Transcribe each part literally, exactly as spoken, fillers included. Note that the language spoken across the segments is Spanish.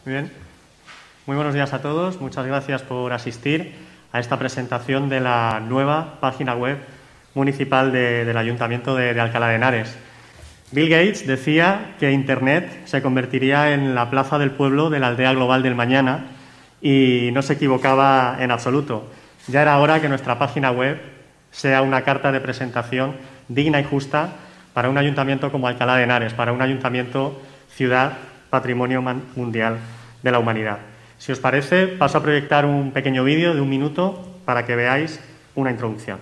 Muy bien. Muy buenos días a todos. Muchas gracias por asistir a esta presentación de la nueva página web municipal de, del Ayuntamiento de, de Alcalá de Henares. Bill Gates decía que Internet se convertiría en la plaza del pueblo de la aldea global del mañana y no se equivocaba en absoluto. Ya era hora que nuestra página web sea una carta de presentación digna y justa para un ayuntamiento como Alcalá de Henares, para un ayuntamiento ciudad patrimonio mundial de la humanidad. Si os parece, paso a proyectar un pequeño vídeo de un minuto para que veáis una introducción.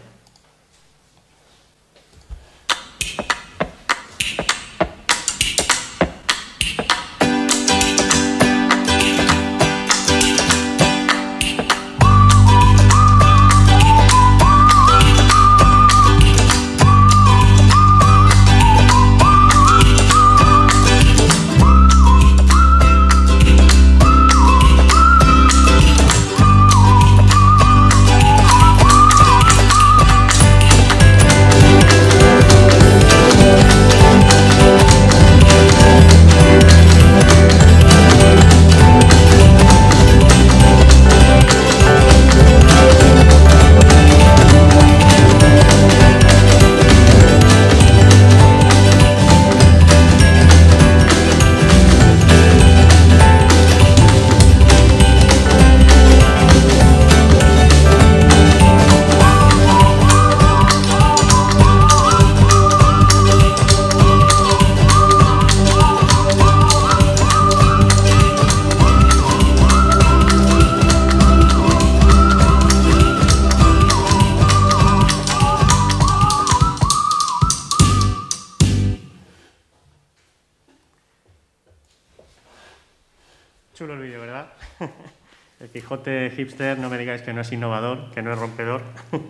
Chulo el vídeo, ¿verdad? El Quijote hipster, no me digáis que no es innovador, que no es rompedor.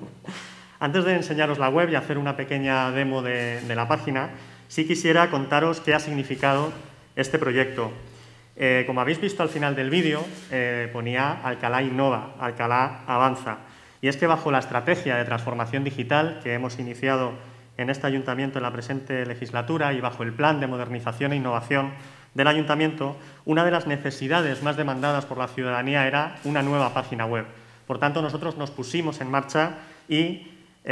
Antes de enseñaros la web y hacer una pequeña demo de, de la página, sí quisiera contaros qué ha significado este proyecto. Eh, como habéis visto al final del vídeo, eh, ponía Alcalá Innova, Alcalá Avanza. Y es que bajo la estrategia de transformación digital que hemos iniciado en este ayuntamiento en la presente legislatura y bajo el plan de modernización e innovación del ayuntamiento, una de las necesidades más demandadas por la ciudadanía era una nueva página web. Por tanto, nosotros nos pusimos en marcha y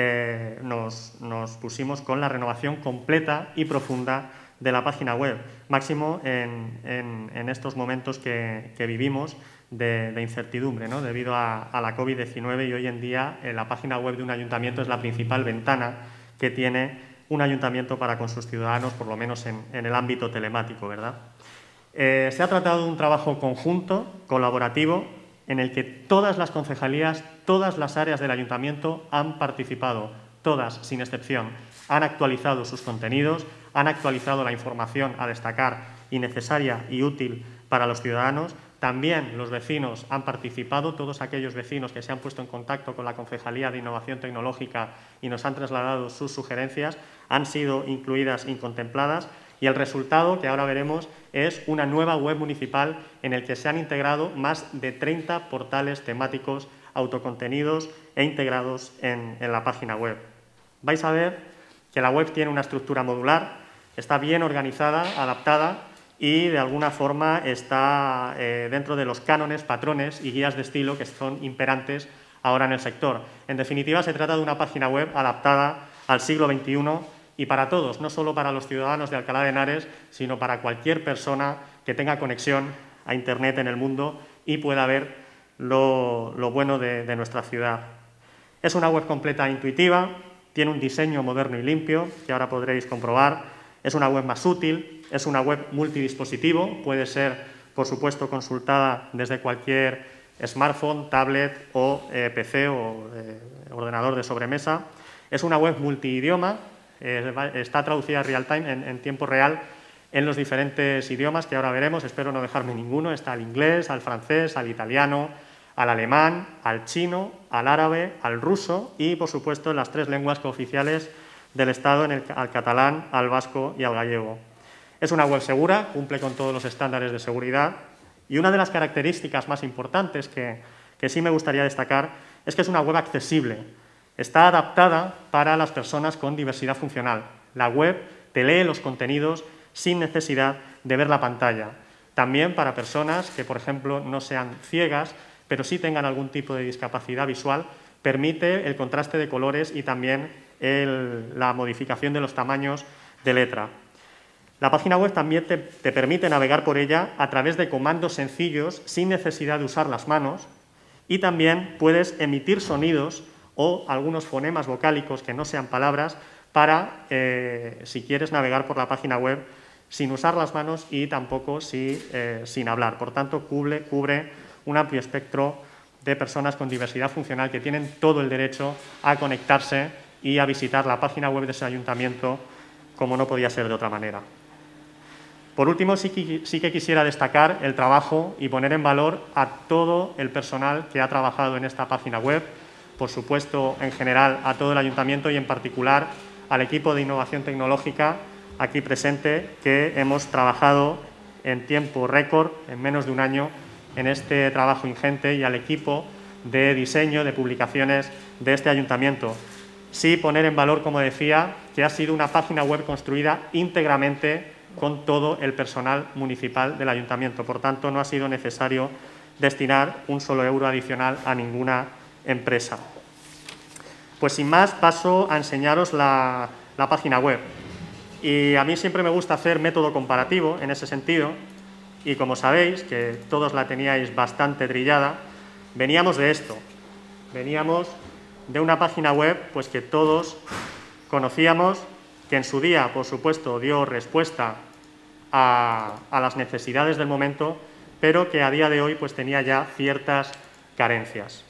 eh, nos, nos pusimos con la renovación completa y profunda de la página web, máximo en, en, en estos momentos que, que vivimos de, de incertidumbre, ¿no? Debido a, a la COVID diecinueve, y hoy en día eh, la página web de un ayuntamiento es la principal ventana que tiene un ayuntamiento para con sus ciudadanos, por lo menos en, en el ámbito telemático, ¿verdad? Eh, se ha tratado de un trabajo conjunto, colaborativo, en el que todas las concejalías, todas las áreas del ayuntamiento han participado, todas, sin excepción. Han actualizado sus contenidos, han actualizado la información a destacar y necesaria y útil para los ciudadanos. También los vecinos han participado, todos aquellos vecinos que se han puesto en contacto con la Concejalía de Innovación Tecnológica y nos han trasladado sus sugerencias, han sido incluidas y contempladas, y el resultado, que ahora veremos, es una nueva web municipal en el que se han integrado más de treinta portales temáticos autocontenidos e integrados en, en la página web. Vais a ver que la web tiene una estructura modular, está bien organizada, adaptada, y de alguna forma está eh, dentro de los cánones, patrones y guías de estilo que son imperantes ahora en el sector. En definitiva, se trata de una página web adaptada al siglo veintiuno y para todos, no solo para los ciudadanos de Alcalá de Henares, sino para cualquier persona que tenga conexión a Internet en el mundo y pueda ver lo, lo bueno de, de nuestra ciudad. Es una web completa e intuitiva, tiene un diseño moderno y limpio, que ahora podréis comprobar. Es una web más útil, es una web multidispositivo, puede ser, por supuesto, consultada desde cualquier smartphone, tablet o eh, P C o eh, ordenador de sobremesa. Es una web multiidioma, eh, está traducida real time, en, en tiempo real, en los diferentes idiomas que ahora veremos. Espero no dejarme ninguno. Está al inglés, al francés, al italiano, al alemán, al chino, al árabe, al ruso y, por supuesto, en las tres lenguas cooficiales del Estado, en el, al catalán, al vasco y al gallego. Es una web segura, cumple con todos los estándares de seguridad, y una de las características más importantes que, que sí me gustaría destacar es que es una web accesible. Está adaptada para las personas con diversidad funcional. La web te lee los contenidos sin necesidad de ver la pantalla. también para personas que, por ejemplo, no sean ciegas, pero sí tengan algún tipo de discapacidad visual, permite el contraste de colores y también el, la modificación de los tamaños de letra. La página web también te, te permite navegar por ella a través de comandos sencillos sin necesidad de usar las manos, y también puedes emitir sonidos o algunos fonemas vocálicos que no sean palabras para, eh, si quieres navegar por la página web sin usar las manos y tampoco si, eh, sin hablar. Por tanto, cubre, cubre un amplio espectro de personas con diversidad funcional que tienen todo el derecho a conectarse y a visitar la página web de ese ayuntamiento como no podía ser de otra manera. Por último, sí que, sí que quisiera destacar el trabajo y poner en valor a todo el personal que ha trabajado en esta página web, por supuesto, en general, a todo el ayuntamiento y, en particular, al equipo de innovación tecnológica aquí presente, que hemos trabajado en tiempo récord, en menos de un año, en este trabajo ingente, y al equipo de diseño de publicaciones de este ayuntamiento. Sí poner en valor, como decía, que ha sido una página web construida íntegramente con todo el personal municipal del ayuntamiento. Por tanto, no ha sido necesario destinar un solo euro adicional a ninguna empresa. Pues sin más, paso a enseñaros la, la página web. Y a mí siempre me gusta hacer método comparativo en ese sentido, y como sabéis, que todos la teníais bastante trillada, veníamos de esto. Veníamos de una página web pues, que todos conocíamos, que en su día, por supuesto, dio respuesta a, a las necesidades del momento, pero que a día de hoy pues, tenía ya ciertas carencias.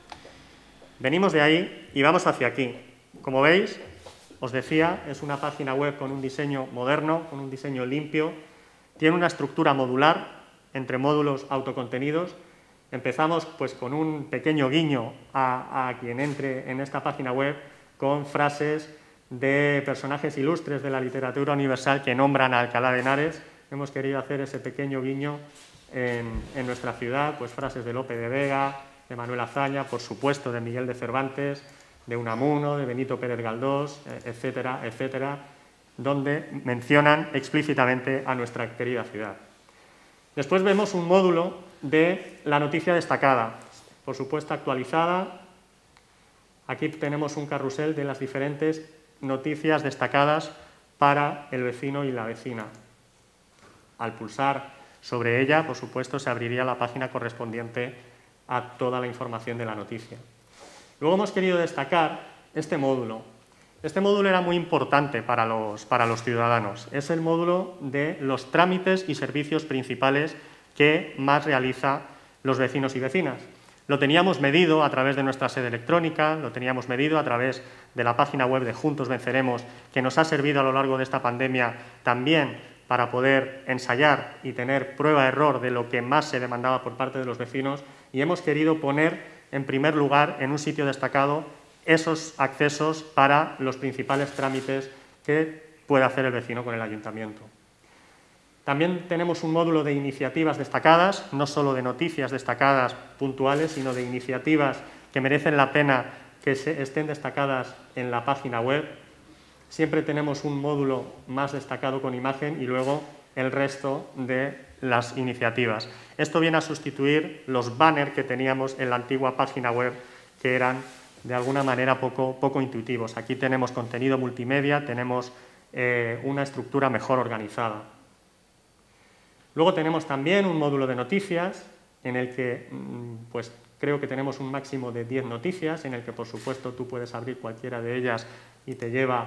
Venimos de ahí y vamos hacia aquí. Como veis, os decía, es una página web con un diseño moderno, con un diseño limpio, tiene una estructura modular entre módulos autocontenidos. Empezamos pues, con un pequeño guiño a, a quien entre en esta página web con frases de personajes ilustres de la literatura universal que nombran a Alcalá de Henares. Hemos querido hacer ese pequeño guiño en, en nuestra ciudad, pues frases de Lope de Vega, de Manuel Azaña, por supuesto de Miguel de Cervantes, de Unamuno, de Benito Pérez Galdós, etcétera, etcétera, donde mencionan explícitamente a nuestra querida ciudad. Después vemos un módulo de la noticia destacada, por supuesto actualizada. Aquí tenemos un carrusel de las diferentes noticias destacadas para el vecino y la vecina. Al pulsar sobre ella, por supuesto, se abriría la página correspondiente a toda la información de la noticia. Luego hemos querido destacar este módulo. Este módulo era muy importante para los, para los ciudadanos. Es el módulo de los trámites y servicios principales que más realiza los vecinos y vecinas. Lo teníamos medido a través de nuestra sede electrónica, lo teníamos medido a través de la página web de Juntos Venceremos, que nos ha servido a lo largo de esta pandemia también para poder ensayar y tener prueba-error de lo que más se demandaba por parte de los vecinos, y hemos querido poner en primer lugar, en un sitio destacado, esos accesos para los principales trámites que puede hacer el vecino con el ayuntamiento. También tenemos un módulo de iniciativas destacadas, no solo de noticias destacadas puntuales, sino de iniciativas que merecen la pena que se estén destacadas en la página web. Siempre tenemos un módulo más destacado con imagen y luego el resto de las iniciativas. Esto viene a sustituir los banners que teníamos en la antigua página web, que eran de alguna manera poco, poco intuitivos. Aquí tenemos contenido multimedia, tenemos eh, una estructura mejor organizada. Luego tenemos también un módulo de noticias, en el que pues, creo que tenemos un máximo de diez noticias, en el que por supuesto tú puedes abrir cualquiera de ellas y te lleva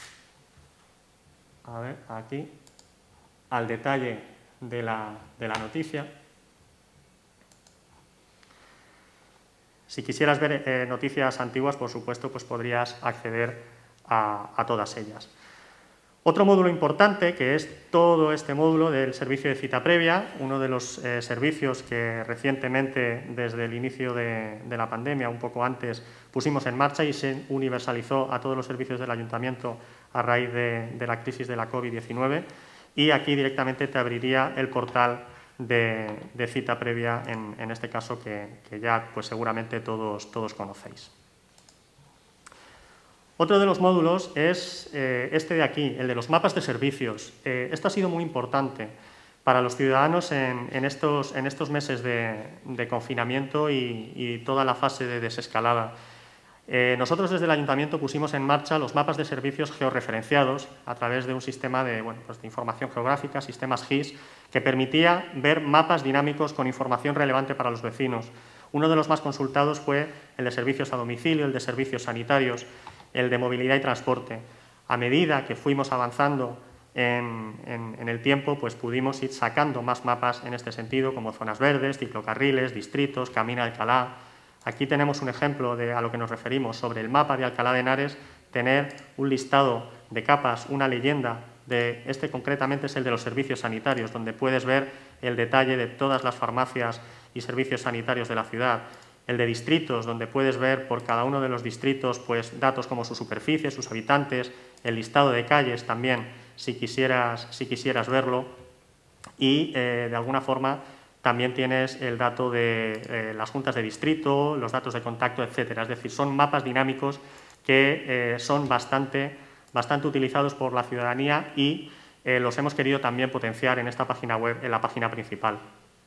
a ver, aquí, al detalle de la, de la noticia. Si quisieras ver eh, noticias antiguas, por supuesto, pues podrías acceder a, a todas ellas. Otro módulo importante, que es todo este módulo del servicio de cita previa, uno de los eh, servicios que recientemente, desde el inicio de, de la pandemia, un poco antes, pusimos en marcha y se universalizó a todos los servicios del ayuntamiento a raíz de, de la crisis de la COVID diecinueve, y aquí directamente te abriría el portal de, de cita previa, en, en este caso que, que ya pues, seguramente todos, todos conocéis. Otro de los módulos es eh, este de aquí, el de los mapas de servicios. Eh, esto ha sido muy importante para los ciudadanos en, en, estos, en estos meses de, de confinamiento y, y toda la fase de desescalada. Eh, nosotros desde el Ayuntamiento pusimos en marcha los mapas de servicios georreferenciados a través de un sistema de, bueno, pues de información geográfica, sistemas G I S, que permitía ver mapas dinámicos con información relevante para los vecinos. Uno de los más consultados fue el de servicios a domicilio, el de servicios sanitarios, el de movilidad y transporte. A medida que fuimos avanzando en, en, en el tiempo, pues pudimos ir sacando más mapas en este sentido, como zonas verdes, ciclocarriles, distritos, Camino de Alcalá. Aquí tenemos un ejemplo de a lo que nos referimos sobre el mapa de Alcalá de Henares, tener un listado de capas, una leyenda, de este concretamente es el de los servicios sanitarios, donde puedes ver el detalle de todas las farmacias y servicios sanitarios de la ciudad. El de distritos, donde puedes ver por cada uno de los distritos pues, datos como su superficie, sus habitantes, el listado de calles también, si quisieras, si quisieras verlo. Y, eh, de alguna forma, también tienes el dato de eh, las juntas de distrito, los datos de contacto, etcétera. Es decir, son mapas dinámicos que eh, son bastante, bastante utilizados por la ciudadanía y eh, los hemos querido también potenciar en esta página web, en la página principal.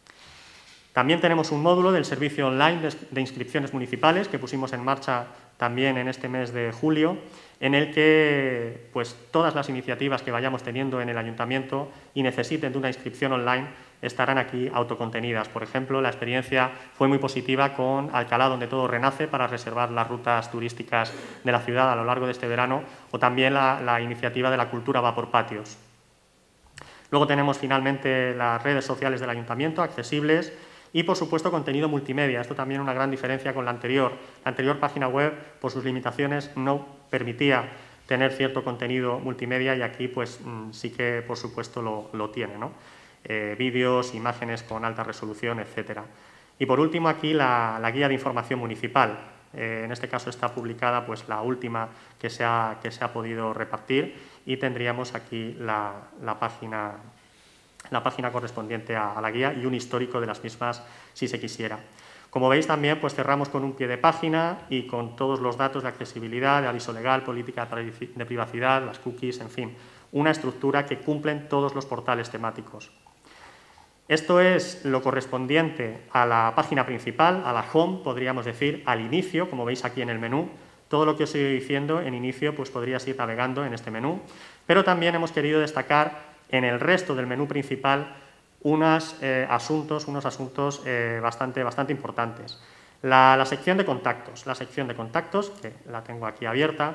También tenemos un módulo del servicio online de inscripciones municipales que pusimos en marcha también en este mes de julio, en el que pues, todas las iniciativas que vayamos teniendo en el Ayuntamiento y necesiten de una inscripción online estarán aquí autocontenidas. Por ejemplo, la experiencia fue muy positiva con Alcalá, donde todo renace, para reservar las rutas turísticas de la ciudad a lo largo de este verano, o también la, la iniciativa de la cultura va por patios. Luego tenemos finalmente las redes sociales del Ayuntamiento, accesibles, y, por supuesto, contenido multimedia. Esto también es una gran diferencia con la anterior. La anterior página web, por sus limitaciones, no permitía tener cierto contenido multimedia y aquí pues, sí que, por supuesto, lo, lo tiene, ¿no? Eh, vídeos, imágenes con alta resolución, etcétera. Y, por último, aquí la, la guía de información municipal. Eh, en este caso está publicada pues, la última que se ha, que se ha podido repartir y tendríamos aquí la, la página... la página correspondiente a, a la guía y un histórico de las mismas si se quisiera. Como veis también pues cerramos con un pie de página y con todos los datos de accesibilidad, de aviso legal, política de privacidad, las cookies, en fin, una estructura que cumplen todos los portales temáticos. Esto es lo correspondiente a la página principal, a la home, podríamos decir, al inicio, como veis aquí en el menú. Todo lo que os he ido diciendo en inicio pues podrías ir navegando en este menú, pero también hemos querido destacar en el resto del menú principal unos eh, asuntos, unos asuntos eh, bastante, bastante importantes. La, la sección de contactos, la sección de contactos, que la tengo aquí abierta,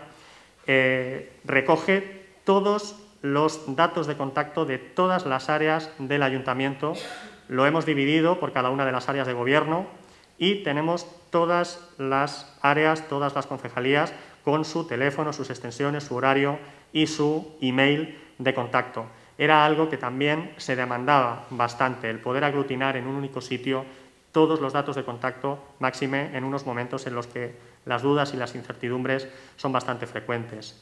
eh, recoge todos los datos de contacto de todas las áreas del Ayuntamiento. Lo hemos dividido por cada una de las áreas de gobierno y tenemos todas las áreas, todas las concejalías con su teléfono, sus extensiones, su horario y su email de contacto. Era algo que también se demandaba bastante, el poder aglutinar en un único sitio todos los datos de contacto, máxime en unos momentos en los que las dudas y las incertidumbres son bastante frecuentes.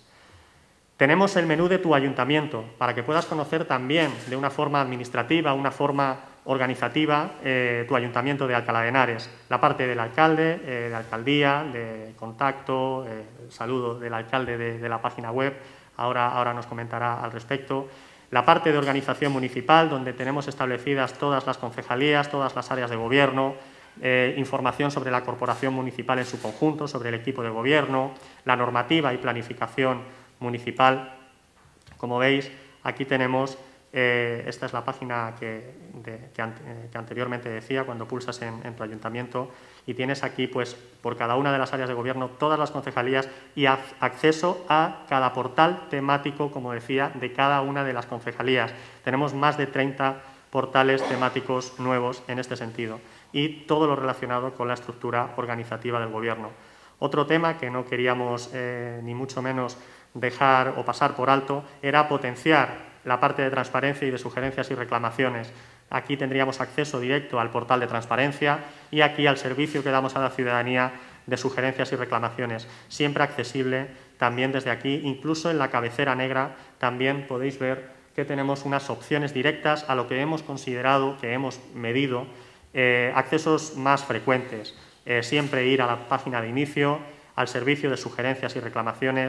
Tenemos el menú de tu ayuntamiento, para que puedas conocer también de una forma administrativa, una forma organizativa, eh, tu ayuntamiento de Alcalá de Henares. La parte del alcalde, eh, de alcaldía, de contacto, eh, el saludo del alcalde de, de la página web, ahora, ahora nos comentará al respecto. La parte de organización municipal, donde tenemos establecidas todas las concejalías, todas las áreas de gobierno, eh, información sobre la corporación municipal en su conjunto, sobre el equipo de gobierno, la normativa y planificación municipal. Como veis, aquí tenemos, eh, esta es la página que, de, que, an que anteriormente decía, cuando pulsas en, en tu ayuntamiento, y tienes aquí, pues, por cada una de las áreas de gobierno, todas las concejalías y acceso a cada portal temático, como decía, de cada una de las concejalías. Tenemos más de treinta portales temáticos nuevos en este sentido y todo lo relacionado con la estructura organizativa del gobierno. Otro tema que no queríamos eh, ni mucho menos dejar o pasar por alto era potenciar la parte de transparencia y de sugerencias y reclamaciones. Aquí tendríamos acceso directo al portal de transparencia y aquí al servicio que damos a la ciudadanía de sugerencias y reclamaciones, siempre accesible también desde aquí. Incluso en la cabecera negra también podéis ver que tenemos unas opciones directas a lo que hemos considerado, que hemos medido, eh, accesos más frecuentes. Eh, siempre ir a la página de inicio, al servicio de sugerencias y reclamaciones,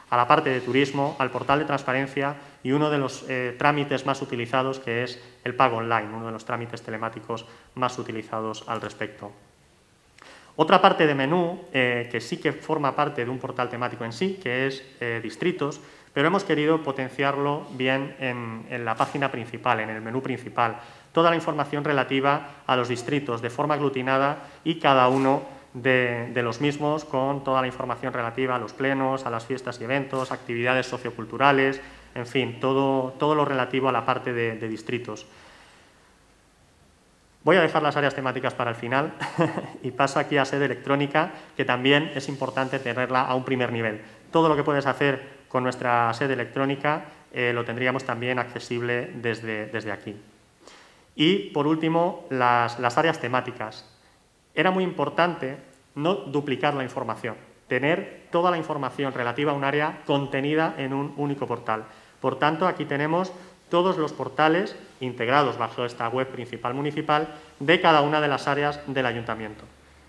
a la parte de turismo, al portal de transparencia y uno de los eh, trámites más utilizados, que es el pago online, uno de los trámites telemáticos más utilizados al respecto. Otra parte de menú, eh, que sí que forma parte de un portal temático en sí, que es eh, distritos, pero hemos querido potenciarlo bien en, en la página principal, en el menú principal. Toda la información relativa a los distritos de forma aglutinada y cada uno de, de los mismos con toda la información relativa a los plenos, a las fiestas y eventos, actividades socioculturales, en fin, todo, todo lo relativo a la parte de, de distritos. Voy a dejar las áreas temáticas para el final y paso aquí a sede electrónica, que también es importante tenerla a un primer nivel. Todo lo que puedes hacer con nuestra sede electrónica eh, lo tendríamos también accesible desde, desde aquí. Y, por último, las, las áreas temáticas. Era muy importante no duplicar la información, tener toda la información relativa a un área contenida en un único portal. Por tanto, aquí tenemos todos los portales integrados bajo esta web principal municipal de cada una de las áreas del ayuntamiento.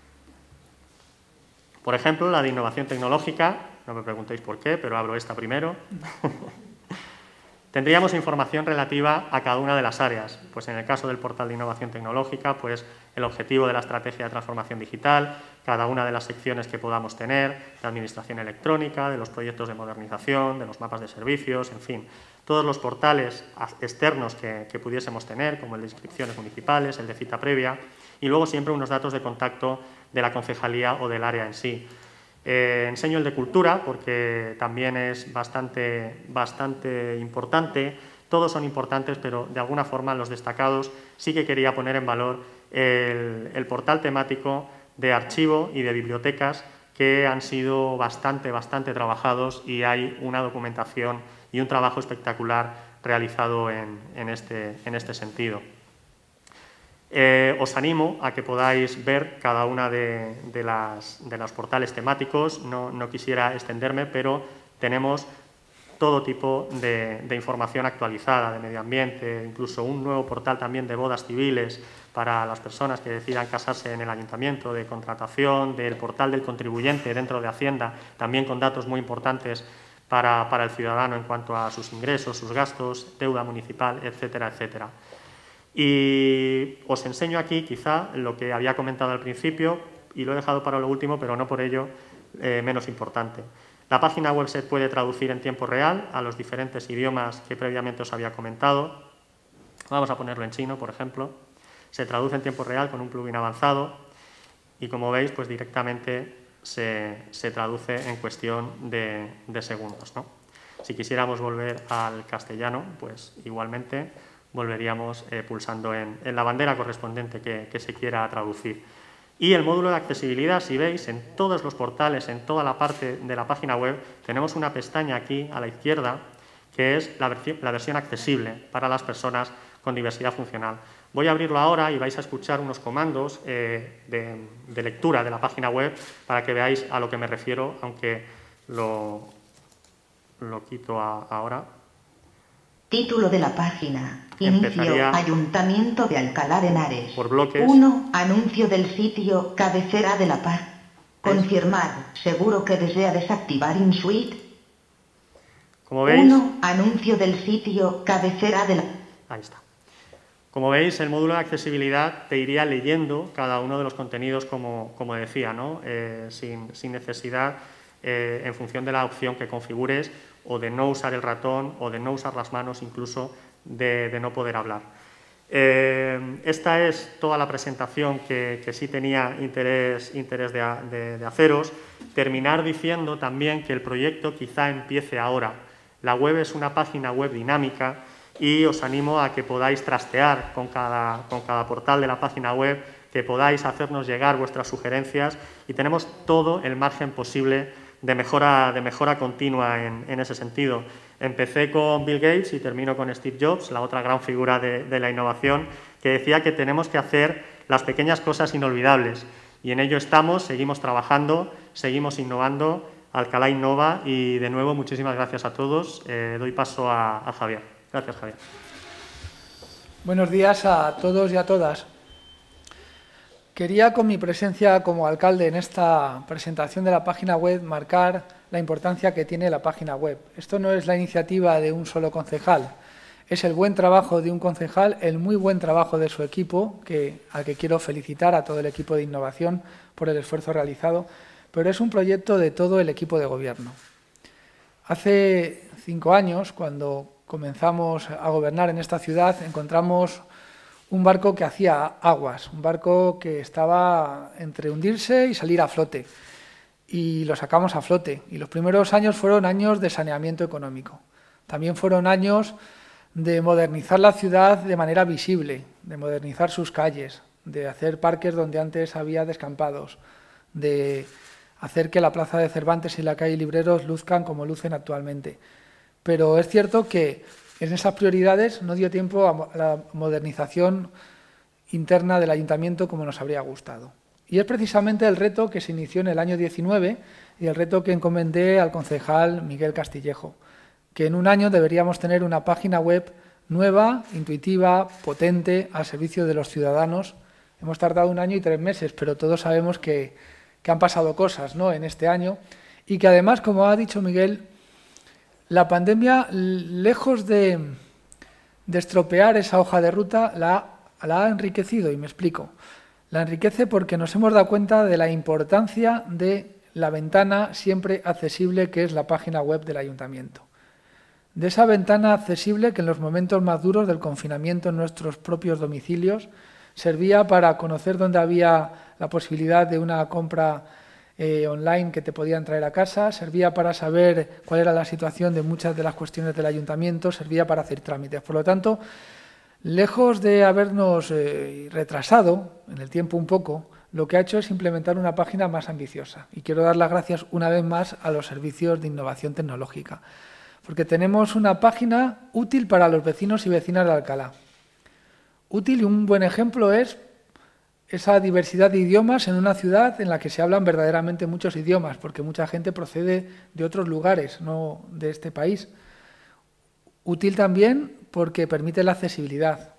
Por ejemplo, la de innovación tecnológica, no me preguntéis por qué, pero abro esta primero. Tendríamos información relativa a cada una de las áreas. Pues en el caso del portal de innovación tecnológica, pues el objetivo de la estrategia de transformación digital, cada una de las secciones que podamos tener, de administración electrónica, de los proyectos de modernización, de los mapas de servicios, en fin, todos los portales externos que, que pudiésemos tener, como el de inscripciones municipales, el de cita previa, y luego siempre unos datos de contacto de la concejalía o del área en sí. Eh, enseño el de cultura porque también es bastante, bastante importante. Todos son importantes, pero de alguna forma los destacados sí que quería poner en valor el, el portal temático de archivo y de bibliotecas, que han sido bastante, bastante trabajados y hay una documentación y un trabajo espectacular realizado en, en, este, en este sentido. Eh, os animo a que podáis ver cada una de, de, las, de los portales temáticos. No, no quisiera extenderme, pero tenemos todo tipo de, de información actualizada, de medio ambiente, incluso un nuevo portal también de bodas civiles para las personas que decidan casarse en el ayuntamiento, de contratación, del portal del contribuyente dentro de Hacienda, también con datos muy importantes para, para el ciudadano en cuanto a sus ingresos, sus gastos, deuda municipal, etcétera, etcétera. Y os enseño aquí quizá lo que había comentado al principio y lo he dejado para lo último, pero no por ello eh, menos importante. La página web se puede traducir en tiempo real a los diferentes idiomas que previamente os había comentado. Vamos a ponerlo en chino, por ejemplo. Se traduce en tiempo real con un plugin avanzado y, como veis, pues directamente se, se traduce en cuestión de, de segundos, ¿no? Si quisiéramos volver al castellano, pues igualmente volveríamos eh, pulsando en, en la bandera correspondiente que, que se quiera traducir. Y el módulo de accesibilidad, si veis, en todos los portales, en toda la parte de la página web, tenemos una pestaña aquí a la izquierda que es la, la versión accesible para las personas con diversidad funcional. Voy a abrirlo ahora y vais a escuchar unos comandos eh, de, de lectura de la página web para que veáis a lo que me refiero, aunque lo, lo quito a, ahora. Título de la página. Inicio. Ayuntamiento de Alcalá de Henares. Por bloques. uno. Anuncio del sitio. Cabecera de la página. Confirmar. Seguro que desea desactivar InSuite. Como veis. uno. Anuncio del sitio. Cabecera de la. Ahí está. Como veis, el módulo de accesibilidad te iría leyendo cada uno de los contenidos, como, como decía, ¿no? Eh, sin, sin necesidad, eh, en función de la opción que configures, o de no usar el ratón, o de no usar las manos, incluso de, de no poder hablar. Eh, esta es toda la presentación que, que sí tenía interés, interés de, de, de haceros. Terminar diciendo también que el proyecto quizá empiece ahora. La web es una página web dinámica y os animo a que podáis trastear con cada, con cada portal de la página web, que podáis hacernos llegar vuestras sugerencias y tenemos todo el margen posible de mejora, de mejora continua en, en ese sentido. Empecé con Bill Gates y termino con Steve Jobs, la otra gran figura de, de la innovación, que decía que tenemos que hacer las pequeñas cosas inolvidables. Y en ello estamos, seguimos trabajando, seguimos innovando. Alcalá innova y, de nuevo, muchísimas gracias a todos. Eh, doy paso a, a Javier. Gracias, Javier. Buenos días a todos y a todas. Quería, con mi presencia como alcalde en esta presentación de la página web, marcar la importancia que tiene la página web. Esto no es la iniciativa de un solo concejal, es el buen trabajo de un concejal, el muy buen trabajo de su equipo, que, al que quiero felicitar a todo el equipo de innovación por el esfuerzo realizado, pero es un proyecto de todo el equipo de gobierno. Hace cinco años, cuando comenzamos a gobernar en esta ciudad, encontramos un barco que hacía aguas, un barco que estaba entre hundirse y salir a flote. Y lo sacamos a flote. Y los primeros años fueron años de saneamiento económico. También fueron años de modernizar la ciudad de manera visible, de modernizar sus calles, de hacer parques donde antes había descampados, de hacer que la Plaza de Cervantes y la calle Libreros luzcan como lucen actualmente. Pero es cierto que en esas prioridades no dio tiempo a la modernización interna del ayuntamiento como nos habría gustado. Y es precisamente el reto que se inició en el año diecinueve y el reto que encomendé al concejal Miguel Castillejo, que en un año deberíamos tener una página web nueva, intuitiva, potente, al servicio de los ciudadanos. Hemos tardado un año y tres meses, pero todos sabemos que, que han pasado cosas, ¿no?, en este año y que además, como ha dicho Miguel, la pandemia, lejos de, de estropear esa hoja de ruta, la, la ha enriquecido, y me explico. La enriquece porque nos hemos dado cuenta de la importancia de la ventana siempre accesible que es la página web del ayuntamiento. De esa ventana accesible que en los momentos más duros del confinamiento en nuestros propios domicilios servía para conocer dónde había la posibilidad de una compra eh, online que te podían traer a casa, servía para saber cuál era la situación de muchas de las cuestiones del ayuntamiento, servía para hacer trámites. Por lo tanto, lejos de habernos eh, retrasado en el tiempo un poco, lo que ha hecho es implementar una página más ambiciosa. Y quiero dar las gracias una vez más a los servicios de innovación tecnológica, porque tenemos una página útil para los vecinos y vecinas de Alcalá. Útil y un buen ejemplo es esa diversidad de idiomas en una ciudad en la que se hablan verdaderamente muchos idiomas, porque mucha gente procede de otros lugares, no de este país. Útil también porque permite la accesibilidad.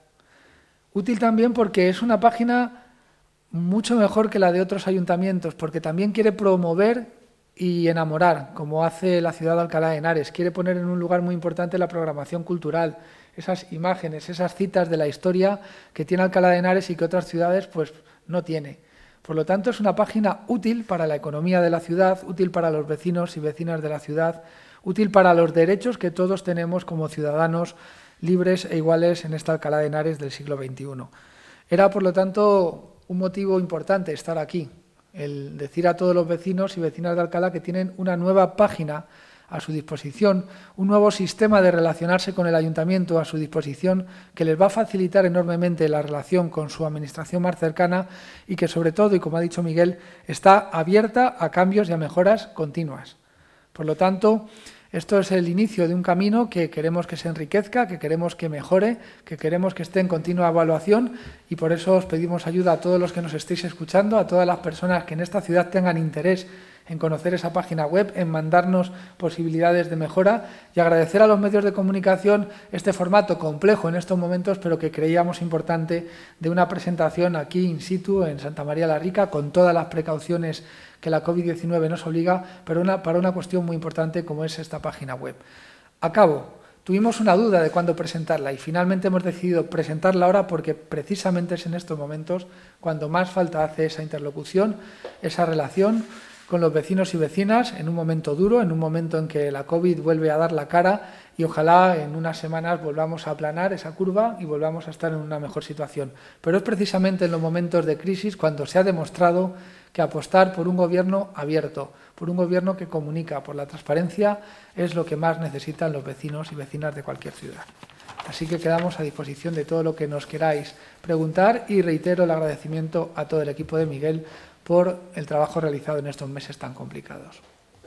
Útil también porque es una página mucho mejor que la de otros ayuntamientos, porque también quiere promover y enamorar, como hace la ciudad de Alcalá de Henares. Quiere poner en un lugar muy importante la programación cultural, esas imágenes, esas citas de la historia que tiene Alcalá de Henares y que otras ciudades pues no tiene. Por lo tanto, es una página útil para la economía de la ciudad, útil para los vecinos y vecinas de la ciudad, útil para los derechos que todos tenemos como ciudadanos libres e iguales en esta Alcalá de Henares del siglo veintiuno. Era, por lo tanto, un motivo importante estar aquí, el decir a todos los vecinos y vecinas de Alcalá que tienen una nueva página a su disposición, un nuevo sistema de relacionarse con el ayuntamiento a su disposición que les va a facilitar enormemente la relación con su administración más cercana y que, sobre todo, y como ha dicho Miguel, está abierta a cambios y a mejoras continuas. Por lo tanto, esto es el inicio de un camino que queremos que se enriquezca, que queremos que mejore, que queremos que esté en continua evaluación y por eso os pedimos ayuda a todos los que nos estéis escuchando, a todas las personas que en esta ciudad tengan interés en conocer esa página web, en mandarnos posibilidades de mejora y agradecer a los medios de comunicación este formato complejo en estos momentos, pero que creíamos importante, de una presentación aquí in situ en Santa María la Rica, con todas las precauciones que la COVID diecinueve nos obliga, pero una, para una cuestión muy importante como es esta página web. Acabo. Tuvimos una duda de cuándo presentarla y finalmente hemos decidido presentarla ahora porque precisamente es en estos momentos cuando más falta hace esa interlocución, esa relación con los vecinos y vecinas en un momento duro, en un momento en que la COVID vuelve a dar la cara y ojalá en unas semanas volvamos a aplanar esa curva y volvamos a estar en una mejor situación. Pero es precisamente en los momentos de crisis cuando se ha demostrado que apostar por un gobierno abierto, por un gobierno que comunica, por la transparencia, es lo que más necesitan los vecinos y vecinas de cualquier ciudad. Así que quedamos a disposición de todo lo que nos queráis preguntar y reitero el agradecimiento a todo el equipo de Miguel por el trabajo realizado en estos meses tan complicados.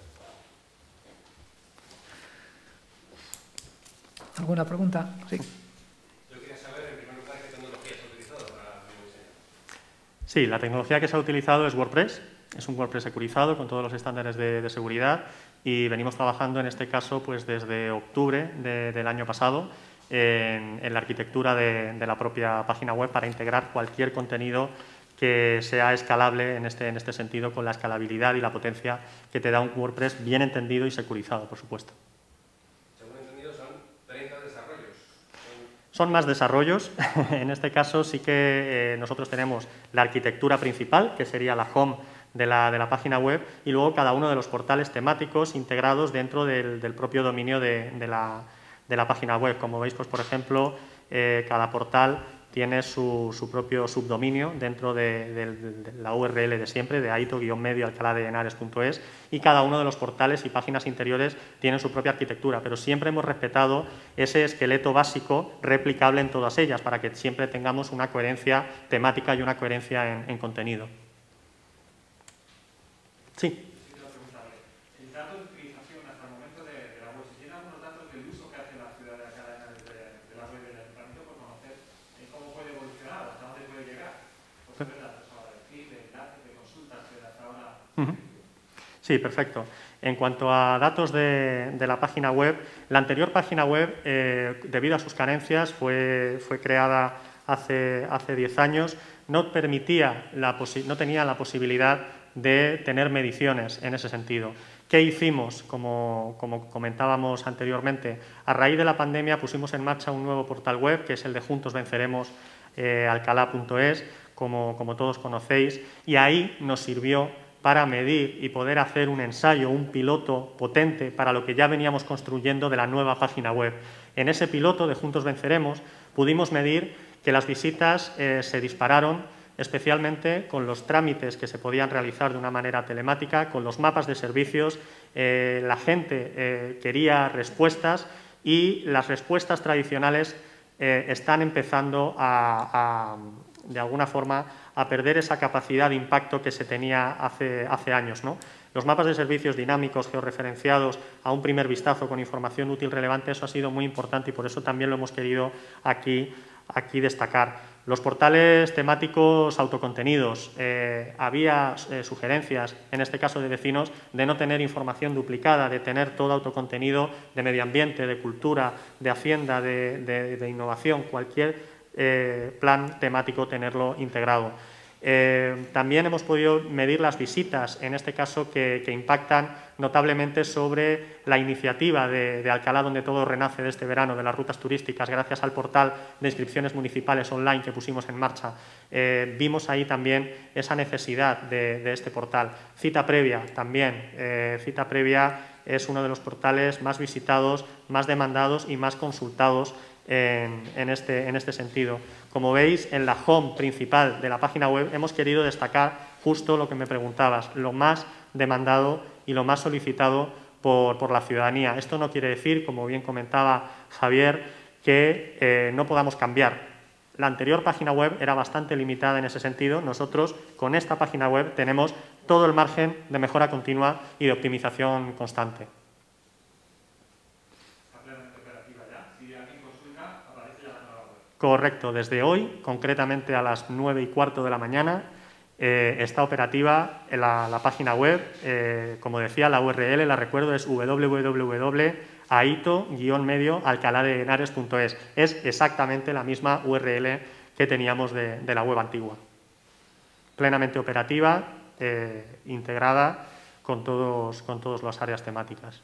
¿Alguna pregunta? Sí. Yo quería saber, en primer lugar, qué tecnología se ha utilizado para el diseño. Sí, la tecnología que se ha utilizado es WordPress. Es un WordPress securizado con todos los estándares de, de seguridad y venimos trabajando en este caso pues desde octubre de, del año pasado en, en la arquitectura de, de la propia página web para integrar cualquier contenido que sea escalable en este, en este sentido, con la escalabilidad y la potencia que te da un WordPress bien entendido y securizado, por supuesto. Según he entendido, son treinta desarrollos. Son más desarrollos. En este caso sí que eh, nosotros tenemos la arquitectura principal, que sería la home de la, de la página web, y luego cada uno de los portales temáticos integrados dentro del, del propio dominio de, de, la, de la página web. Como veis, pues por ejemplo, eh, cada portal tiene su, su propio subdominio dentro de, de, de la U R L de siempre, de aito-medio alcalá de henares punto es, y cada uno de los portales y páginas interiores tienen su propia arquitectura, pero siempre hemos respetado ese esqueleto básico replicable en todas ellas, para que siempre tengamos una coherencia temática y una coherencia en, en contenido. Sí. Sí, perfecto. En cuanto a datos de, de la página web, la anterior página web, eh, debido a sus carencias, fue, fue creada hace, hace diez años, no, permitía la no tenía la posibilidad de tener mediciones en ese sentido. ¿Qué hicimos? Como, como comentábamos anteriormente, a raíz de la pandemia pusimos en marcha un nuevo portal web, que es el de Juntos Venceremos eh, alcalá punto es, como, como todos conocéis, y ahí nos sirvió para medir y poder hacer un ensayo, un piloto potente para lo que ya veníamos construyendo de la nueva página web. En ese piloto de Juntos Venceremos pudimos medir que las visitas eh, se dispararon, especialmente con los trámites que se podían realizar de una manera telemática, con los mapas de servicios. Eh, la gente eh, quería respuestas y las respuestas tradicionales eh, están empezando a, a, de alguna forma, a perder esa capacidad de impacto que se tenía hace, hace años, ¿no? Los mapas de servicios dinámicos, georreferenciados, a un primer vistazo con información útil relevante, eso ha sido muy importante y por eso también lo hemos querido aquí, aquí destacar. Los portales temáticos autocontenidos, eh, había eh, sugerencias, en este caso de vecinos, de no tener información duplicada, de tener todo autocontenido de medio ambiente, de cultura, de hacienda, de, de, de innovación, cualquier Eh, plan temático tenerlo integrado. Eh, también hemos podido medir las visitas, en este caso que, que impactan notablemente sobre la iniciativa de, de Alcalá, donde todo renace de este verano, de las rutas turísticas, gracias al portal de inscripciones municipales online que pusimos en marcha. Eh, vimos ahí también esa necesidad de, de este portal. Cita previa también, eh, cita previa es uno de los portales más visitados, más demandados y más consultados En, en, este, en este sentido. Como veis, en la home principal de la página web hemos querido destacar justo lo que me preguntabas, lo más demandado y lo más solicitado por, por la ciudadanía. Esto no quiere decir, como bien comentaba Javier, que eh, no podamos cambiar. La anterior página web era bastante limitada en ese sentido. Nosotros, con esta página web, tenemos todo el margen de mejora continua y de optimización constante. Correcto, desde hoy, concretamente a las nueve y cuarto de la mañana, eh, está operativa la, la página web. Eh, como decía, la U R L, la recuerdo, es w w w punto aito-medio alcalá de henares punto es. Es exactamente la misma U R L que teníamos de, de la web antigua. Plenamente operativa, eh, integrada con todos, con todas las áreas temáticas.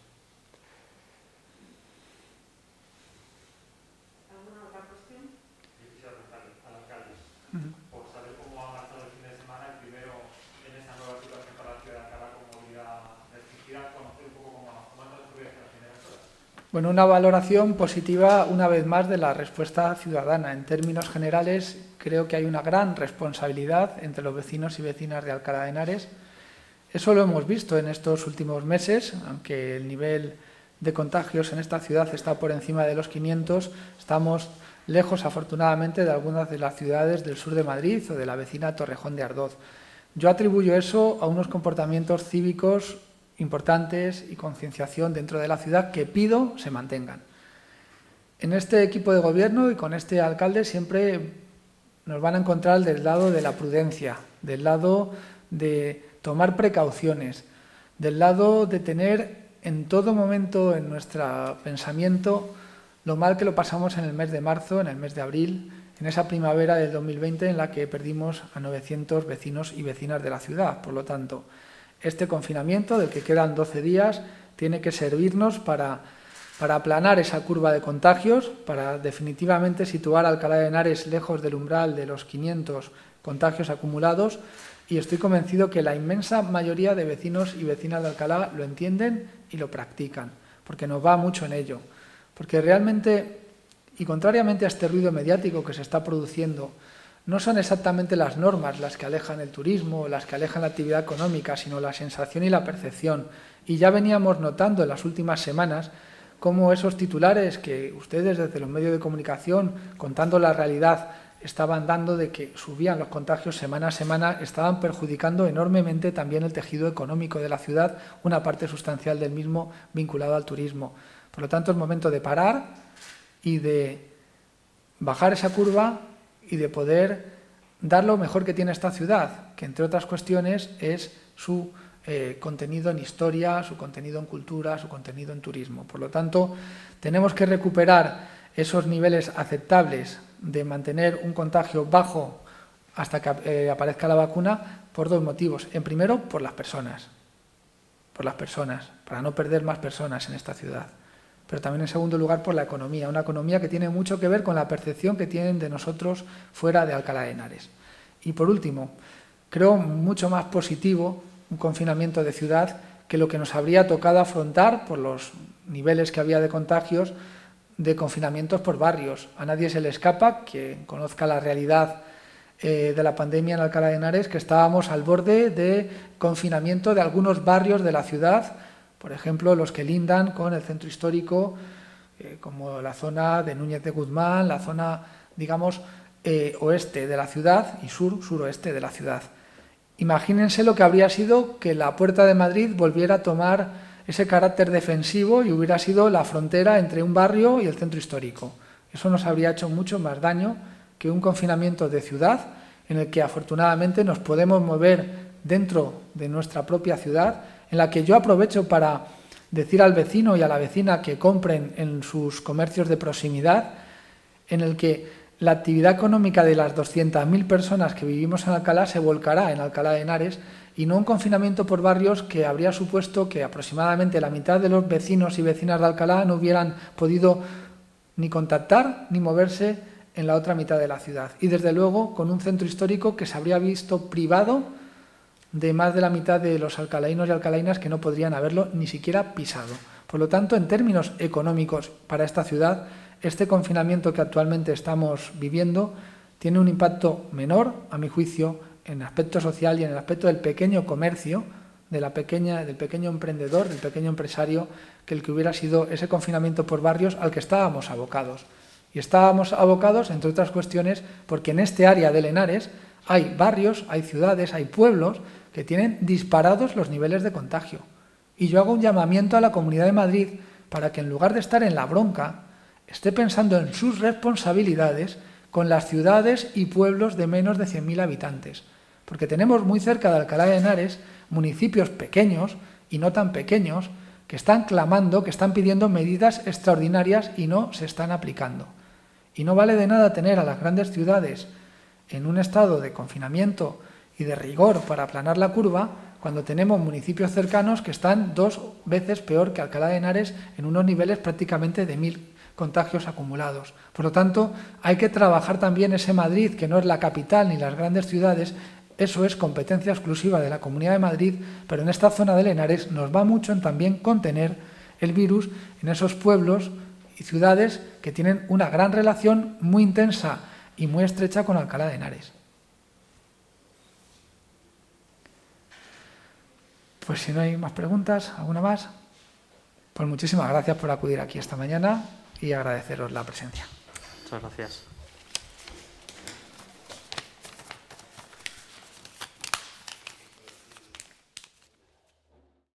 Bueno, una valoración positiva, una vez más, de la respuesta ciudadana. En términos generales, creo que hay una gran responsabilidad entre los vecinos y vecinas de Alcalá de Henares. Eso lo hemos visto en estos últimos meses, aunque el nivel de contagios en esta ciudad está por encima de los quinientos, estamos lejos, afortunadamente, de algunas de las ciudades del sur de Madrid o de la vecina Torrejón de Ardoz. Yo atribuyo eso a unos comportamientos cívicos importantes y concienciación dentro de la ciudad que pido se mantengan. En este equipo de gobierno y con este alcalde siempre nos van a encontrar del lado de la prudencia, del lado de tomar precauciones, del lado de tener en todo momento en nuestro pensamiento lo mal que lo pasamos en el mes de marzo, en el mes de abril, en esa primavera del dos mil veinte en la que perdimos a novecientos vecinos y vecinas de la ciudad. Por lo tanto, este confinamiento, del que quedan doce días, tiene que servirnos para, para aplanar esa curva de contagios, para definitivamente situar a Alcalá de Henares lejos del umbral de los quinientos contagios acumulados, y estoy convencido que la inmensa mayoría de vecinos y vecinas de Alcalá lo entienden y lo practican, porque nos va mucho en ello. Porque realmente, y contrariamente a este ruido mediático que se está produciendo, no son exactamente las normas las que alejan el turismo, las que alejan la actividad económica, sino la sensación y la percepción. Y ya veníamos notando en las últimas semanas cómo esos titulares que ustedes desde los medios de comunicación, contando la realidad, estaban dando de que subían los contagios semana a semana, estaban perjudicando enormemente también el tejido económico de la ciudad, una parte sustancial del mismo vinculado al turismo. Por lo tanto, es momento de parar y de bajar esa curva y de poder dar lo mejor que tiene esta ciudad, que entre otras cuestiones es su eh, contenido en historia, su contenido en cultura, su contenido en turismo. Por lo tanto, tenemos que recuperar esos niveles aceptables de mantener un contagio bajo hasta que eh, aparezca la vacuna por dos motivos. En primero, por las personas, por las personas, para no perder más personas en esta ciudad. Pero también en segundo lugar por la economía, una economía que tiene mucho que ver con la percepción que tienen de nosotros fuera de Alcalá de Henares. Y por último, creo mucho más positivo un confinamiento de ciudad que lo que nos habría tocado afrontar por los niveles que había de contagios de confinamientos por barrios. A nadie se le escapa, que conozca la realidad eh, de la pandemia en Alcalá de Henares, que estábamos al borde de confinamiento de algunos barrios de la ciudad, por ejemplo, los que lindan con el centro histórico, eh, como la zona de Núñez de Guzmán, la zona, digamos, eh, oeste de la ciudad y sur, suroeste de la ciudad. Imagínense lo que habría sido que la Puerta de Madrid volviera a tomar ese carácter defensivo y hubiera sido la frontera entre un barrio y el centro histórico. Eso nos habría hecho mucho más daño que un confinamiento de ciudad en el que afortunadamente nos podemos mover dentro de nuestra propia ciudad, en la que yo aprovecho para decir al vecino y a la vecina que compren en sus comercios de proximidad, en el que la actividad económica de las doscientas mil personas que vivimos en Alcalá se volcará en Alcalá de Henares, y no un confinamiento por barrios que habría supuesto que aproximadamente la mitad de los vecinos y vecinas de Alcalá no hubieran podido ni contactar ni moverse en la otra mitad de la ciudad. Y desde luego con un centro histórico que se habría visto privado de más de la mitad de los alcalainos y alcalainas que no podrían haberlo ni siquiera pisado. Por lo tanto, en términos económicos para esta ciudad, este confinamiento que actualmente estamos viviendo tiene un impacto menor, a mi juicio, en el aspecto social y en el aspecto del pequeño comercio, de la pequeña, del pequeño emprendedor, del pequeño empresario, que el que hubiera sido ese confinamiento por barrios al que estábamos abocados. Y estábamos abocados, entre otras cuestiones, porque en este área de Henares hay barrios, hay ciudades, hay pueblos que tienen disparados los niveles de contagio. Y yo hago un llamamiento a la Comunidad de Madrid para que en lugar de estar en la bronca, esté pensando en sus responsabilidades con las ciudades y pueblos de menos de cien mil habitantes. Porque tenemos muy cerca de Alcalá de Henares municipios pequeños y no tan pequeños que están clamando, que están pidiendo medidas extraordinarias y no se están aplicando. Y no vale de nada tener a las grandes ciudades en un estado de confinamiento y de rigor para aplanar la curva cuando tenemos municipios cercanos que están dos veces peor que Alcalá de Henares en unos niveles prácticamente de mil contagios acumulados. Por lo tanto, hay que trabajar también ese Madrid, que no es la capital ni las grandes ciudades. Eso es competencia exclusiva de la Comunidad de Madrid, pero en esta zona de Henares nos va mucho en también contener el virus en esos pueblos y ciudades que tienen una gran relación muy intensa y muy estrecha con Alcalá de Henares. Pues si no hay más preguntas, ¿alguna más? Pues muchísimas gracias por acudir aquí esta mañana y agradeceros la presencia. Muchas gracias.